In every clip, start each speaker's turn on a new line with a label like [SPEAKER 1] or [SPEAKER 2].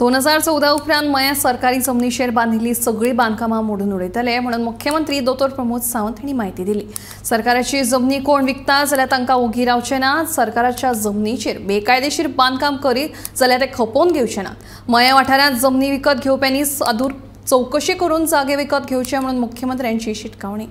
[SPEAKER 1] 2014 उपरांत मया सरकारी जमनीचेर बांदिल्ली सगळी बांदकामां मोडून उडयतले म्हणून मुख्यमंत्री दोतोर प्रमोद सावंत हांणी म्हायती दिली। सरकाराची जमनी कोण विकता जाल्यार तांकां ओगी रावचे ना। सरकाराच्या जमनीचेर बेकायदेशीर बांदकाम करीत जाल्यार ते खपोवन घेवचे ना। मया वाठारांत जमनी विकत घेवप्यांनी सादूर चौकशी करून जागे विकत घेवचे म्हणून मुख्यमंत्र्यांची शिटकावणी।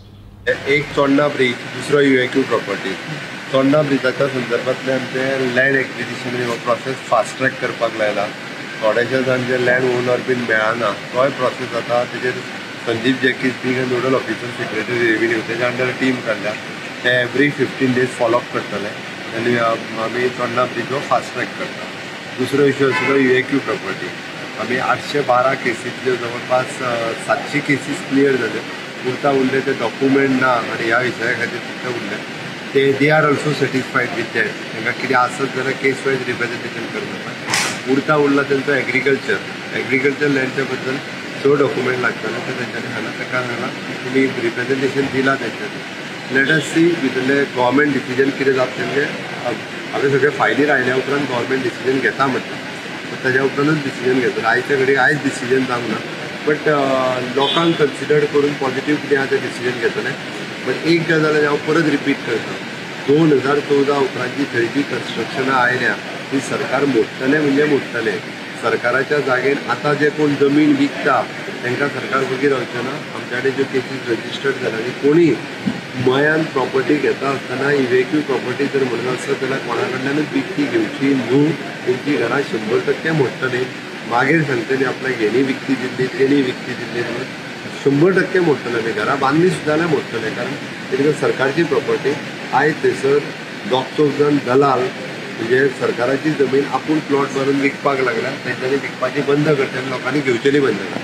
[SPEAKER 2] एक चोडणा ब्रिज, दुसरो UAQ प्रॉपर्टी। चोडणा ब्रिजाच्या संदर्भांतल्यान ते लँड एक्विजिशन हो प्रोसेस फास्ट ट्रॅक करपाक लायला। थोडेशे जाण जे लँड ओनर बीन मेळना तोय प्रोसेस जाता। तेजेर Sandeep Jacques been nodal officer secretary revenue तेज्या अंडर टीम काडल्या। ते एवरी 15 days फॉलोअप करतले आनी आमी चोडणा ब्रिज हो फास्ट ट्रॅक करता। दुसरो इश्यू आशिल्लो UAQ प्रॉपर्टी। आमी 812 केसींतल्यो जवळपास 700 केसीस क्लियर जाल्यो। उरता उरले ते डॉक्युमेंट ना आनी ह्या विशया खातीर सुद्दां उरले ते are also satisfied with that. तांकां कितें आसत जाल्यार केस वायज रिप्रेझेंटेशन करपाक। उरता उरला तेंचो एग्रीकल्चर लँडच्या बद्दल 6 डॉक्युमेंट लागताले ते तेंच्यांनी हांगा ताका हांगा तुमी रिप्रेझेंटेशन दिलां तेंच्यांनी। लेट अस सी भितरले गव्हर्मेंट डिसिजन कितें जाता तेंचे हांवें सगळे फायली रायल्या उपरांत गव्हर्मेंट डिसिजन घेता म्हणटा। ताज्या उपरांतूच डिसिजन घेतलो। आयच्या घडी आयज डिसिजन जावंक ना बट लोकांक कन्सिडर करून पॉझिटिव्ह कितें आसा तें डिसिजन घेतलें। बट एक गजाल हांव परत रिपीट करता, 2014 उपरांतची थंय जी कन्स्ट्रक्शनां आयल्या ती सरकार मोडटलें म्हणजे मोडटलें। सरकाराच्या जागेन आतां जे कोण जमीन विकता तांकां सरकार वगीर रावचें ना। आमच्या कडेन ज्यो केसीस रजिस्टर्ड जाल्या आनी कोणी मयान प्रॉपर्टी घेता आसतना UAQ प्रॉपर्टी जर म्हणून आसत जाल्यार कोणा कडल्यानूच विकती घेवची न्हू। तेंची घरां 100% मोडटलीं। मागीर सांगतलीं आपल्याक हेणी विकती दिल्ली तेणी विकती दिल्ली म्हणून 100% मोडटले। घरां बांदली सुद्दां जाल्यार मोडटले, कारण तेका सरकारची प्रॉपर्टी। आयज थंयसर दोग चौग जाण दलाल म्हणजे सरकाराची जमीन आपूण प्लॉट मारून विकपाक लागल्या। तेंच्यांनी विकपाची बंद करचें आनी लोकांनी घेवचेली बंद करता।